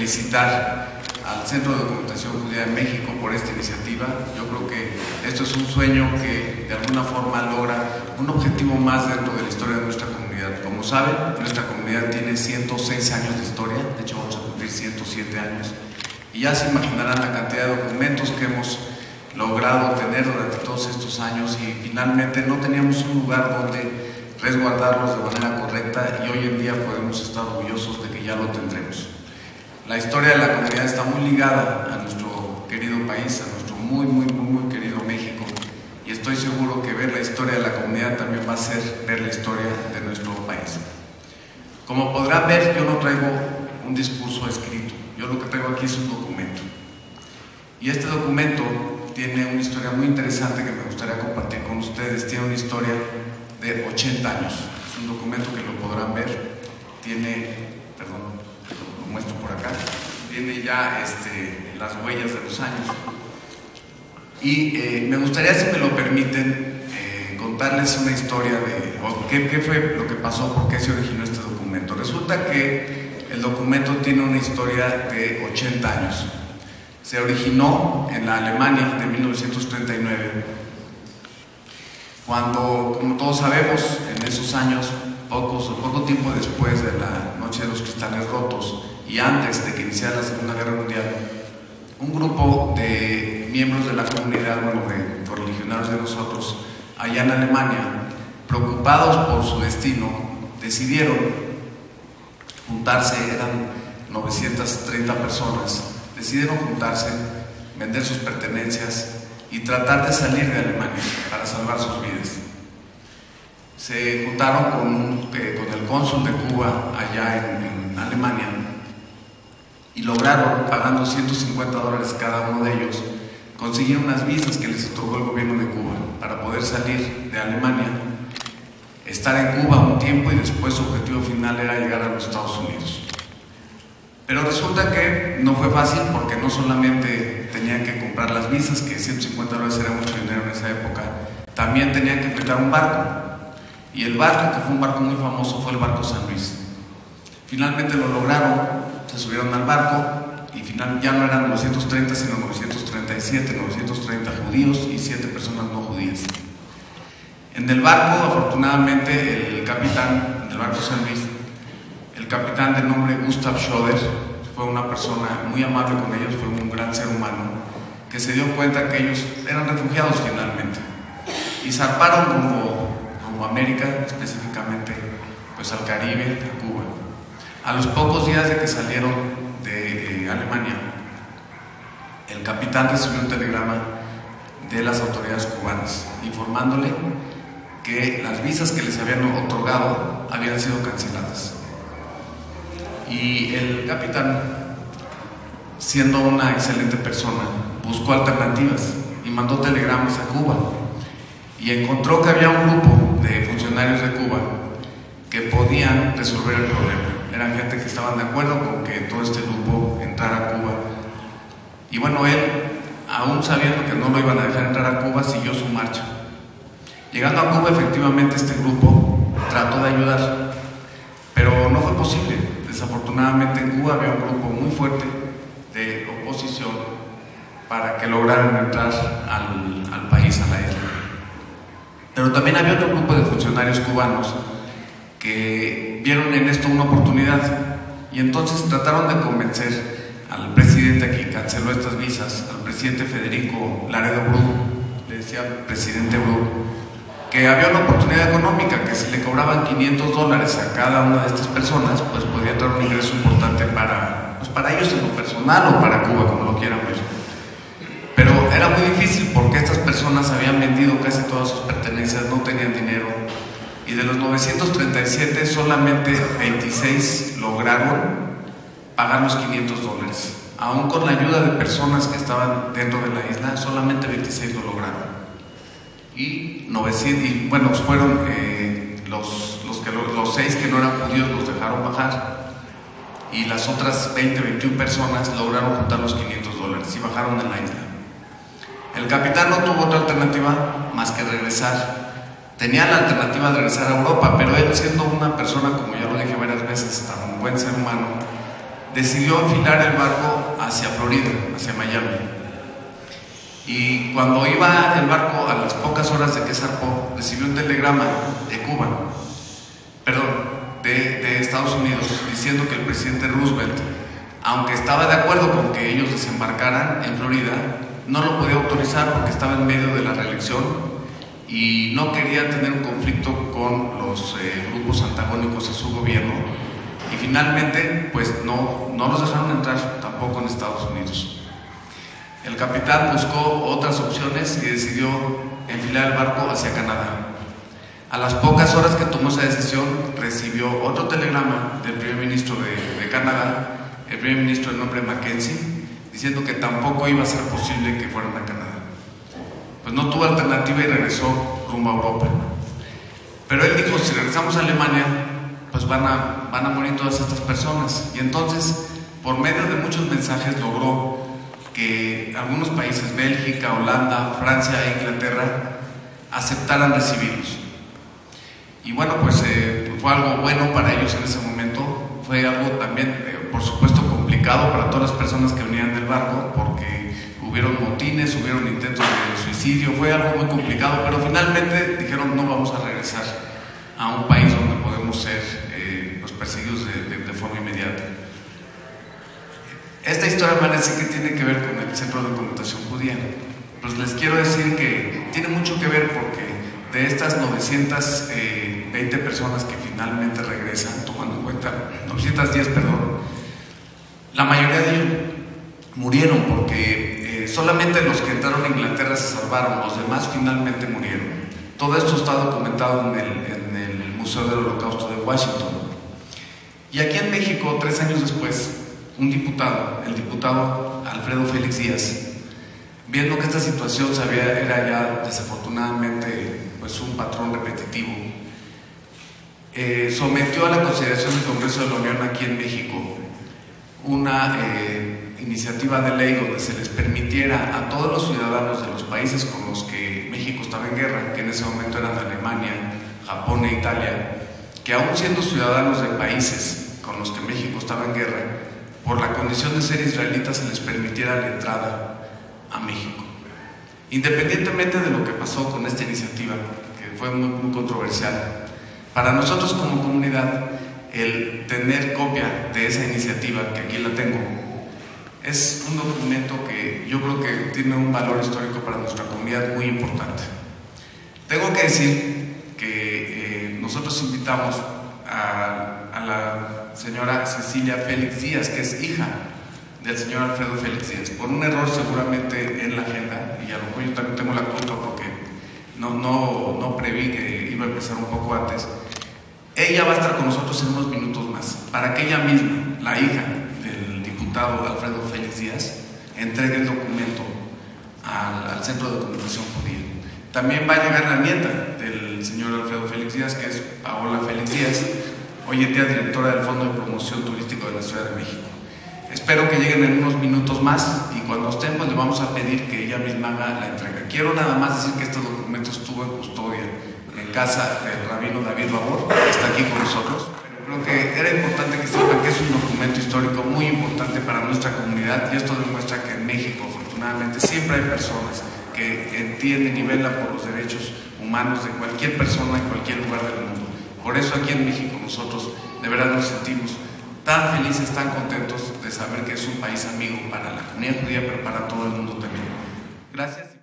felicitar al Centro de Documentación Judía de México por esta iniciativa. Yo creo que esto es un sueño que de alguna forma logra un objetivo más dentro de la historia de nuestra comunidad. Como saben, nuestra comunidad tiene 106 años de historia, de hecho vamos a cumplir 107 años, y ya se imaginarán la cantidad de documentos que hemos logrado tener durante todos estos años, y finalmente no teníamos un lugar donde resguardarlos de manera correcta, y hoy en día podemos estar orgullosos de que ya lo tendremos. La historia de la comunidad está muy ligada a nuestro querido país, a nuestro muy querido México, y estoy seguro que ver la historia de la comunidad también va a ser ver la historia de nuestro país. Como podrán ver, yo no traigo un discurso escrito, yo lo que traigo aquí es un documento, y este documento tiene una historia muy interesante que me gustaría compartir con ustedes. Tiene una historia de 80 años, es un documento que lo podrán ver, tiene, perdón, lo muestro por acá, tiene ya las huellas de los años, y me gustaría, si me lo permiten, contarles una historia de qué fue lo que pasó, por qué se originó este documento. Resulta que el documento tiene una historia de 80 años. Se originó en la Alemania de 1939, cuando, como todos sabemos, en esos años, poco tiempo después de la Noche de los Cristales Rotos y antes de que iniciara la Segunda Guerra Mundial, un grupo de miembros de la comunidad, de correligionarios de nosotros, allá en Alemania, preocupados por su destino, decidieron juntarse. Eran 930 personas, decidieron juntarse, vender sus pertenencias y tratar de salir de Alemania para salvar sus vidas. Se juntaron con el cónsul de Cuba allá en Alemania, y lograron, pagando $150 cada uno de ellos, conseguir unas visas que les otorgó el gobierno de Cuba para poder salir de Alemania, estar en Cuba un tiempo, y después su objetivo final era llegar a los Estados Unidos. Pero resulta que no fue fácil, porque no solamente tenían que comprar las visas, que $150 era mucho dinero en esa época, también tenían que rentar un barco, y el barco, que fue un barco muy famoso, fue el barco San Luis. Finalmente lo lograron, se subieron al barco, y ya no eran 930, sino 930 judíos y 7 personas no judías. En el barco, afortunadamente, el capitán del barco San Luis, el capitán de nombre Gustav Schroeder, fue una persona muy amable con ellos, fue un gran ser humano, que se dio cuenta que ellos eran refugiados finalmente, y zarparon como América, específicamente pues al Caribe, a Cuba. A los pocos días de que salieron de Alemania, el capitán recibió un telegrama de las autoridades cubanas informándole que las visas que les habían otorgado habían sido canceladas. Y el capitán, siendo una excelente persona, buscó alternativas y mandó telegramas a Cuba, y encontró que había un grupo de funcionarios de Cuba que podían resolver el problema. Eran gente que estaban de acuerdo con que todo este grupo entrara a Cuba. Y bueno, él, aún sabiendo que no lo iban a dejar entrar a Cuba, siguió su marcha. Llegando a Cuba, efectivamente, este grupo trató de ayudar, pero no fue posible. Desafortunadamente, en Cuba había un grupo muy fuerte de oposición para que lograran entrar al país, a la isla. Pero también había otro grupo de funcionarios cubanos que vieron en esto una oportunidad, y entonces trataron de convencer al presidente que canceló estas visas, al presidente Federico Laredo Bru, le decía presidente Bru, que había una oportunidad económica, que si le cobraban $500 a cada una de estas personas, pues podría traer un ingreso importante para ellos en lo personal, o para Cuba, como lo quieran ver. Pero era muy difícil, porque estas personas habían vendido casi todas sus pertenencias, no tenían dinero, y de los 937 solamente 26 lograron pagar los $500. Aún con la ayuda de personas que estaban dentro de la isla, solamente 26 lo lograron. Y fueron los 6 que no eran judíos, los dejaron bajar, y las otras 21 personas lograron juntar los $500 y bajaron en la isla. El capitán no tuvo otra alternativa más que regresar. Tenía la alternativa de regresar a Europa, pero él, siendo una persona, como ya lo dije varias veces, tan buen ser humano, decidió enfilar el barco hacia Florida, hacia Miami. Y cuando iba el barco, a las pocas horas de que zarpó, recibió un telegrama de Cuba, de Estados Unidos, diciendo que el presidente Roosevelt, aunque estaba de acuerdo con que ellos desembarcaran en Florida, no lo podía autorizar porque estaba en medio de la reelección y no quería tener un conflicto con los grupos antagónicos a su gobierno, y finalmente pues no los dejaron entrar tampoco en Estados Unidos. El capitán buscó otras opciones y decidió enfilar el barco hacia Canadá. A las pocas horas que tomó esa decisión, recibió otro telegrama del primer ministro de Canadá, el primer ministro de nombre Mackenzie, diciendo que tampoco iba a ser posible que fueran a Canadá. Pues no tuvo alternativa y regresó rumbo a Europa. Pero él dijo, si regresamos a Alemania, pues van a morir todas estas personas. Y entonces, por medio de muchos mensajes, logró que algunos países, Bélgica, Holanda, Francia e Inglaterra, aceptaran recibirlos. Y bueno, pues fue algo bueno para ellos en ese momento. Fue algo también, por supuesto, complicado para todas las personas que venían del barco, porque hubieron motines, hubieron intentos de suicidio, fue algo muy complicado, pero finalmente dijeron, no vamos a regresar a un país donde podemos ser pues perseguidos de forma inmediata. Esta historia parece que tiene que ver con el Centro de Documentación Judía. Pues les quiero decir que tiene mucho que ver, porque de estas 920 personas que finalmente regresan, tomando en cuenta, 910, perdón, la mayoría de ellos murieron porque solamente los que entraron a Inglaterra se salvaron, los demás finalmente murieron. Todo esto está documentado en el Museo del Holocausto de Washington. Y aquí en México, 3 años después, un diputado, el diputado Alfredo Félix Díaz, viendo que esta situación era ya desafortunadamente pues un patrón repetitivo, sometió a la consideración del Congreso de la Unión aquí en México una iniciativa de ley donde se les permitiera a todos los ciudadanos de los países con los que México estaba en guerra, que en ese momento eran Alemania, Japón e Italia, que aún siendo ciudadanos de países con los que México estaba en guerra, por la condición de ser israelitas se les permitiera la entrada a México. Independientemente de lo que pasó con esta iniciativa, que fue muy controversial, para nosotros como comunidad, el tener copia de esa iniciativa, que aquí la tengo, es un documento que yo creo que tiene un valor histórico para nuestra comunidad muy importante. Tengo que decir que nosotros invitamos a la señora Cecilia Félix Díaz, que es hija del señor Alfredo Félix Díaz, por un error seguramente en la agenda, y a lo mejor yo también tengo la culpa porque no preví que iba a empezar un poco antes. Ella va a estar con nosotros en unos minutos más, para que ella misma, la hija del diputado Alfredo Félix Díaz, entregue el documento al Centro de Documentación Judía. También va a llegar la nieta del señor Alfredo Félix Díaz, que es Paola Félix Díaz, hoy en día directora del Fondo de Promoción Turístico de la Ciudad de México. Espero que lleguen en unos minutos más, y cuando estén pues le vamos a pedir que ella misma haga la entrega. Quiero nada más decir que este documento estuvo en custodia en casa del rabino David Babor, que está aquí con nosotros, pero creo que era importante que sepan que es un documento histórico muy importante para nuestra comunidad, y esto demuestra que en México, afortunadamente, siempre hay personas que entienden y velan por los derechos humanos de cualquier persona en cualquier lugar del mundo. Por eso aquí en México nosotros de verdad nos sentimos tan felices, tan contentos de saber que es un país amigo para la comunidad judía, pero para todo el mundo también. Gracias.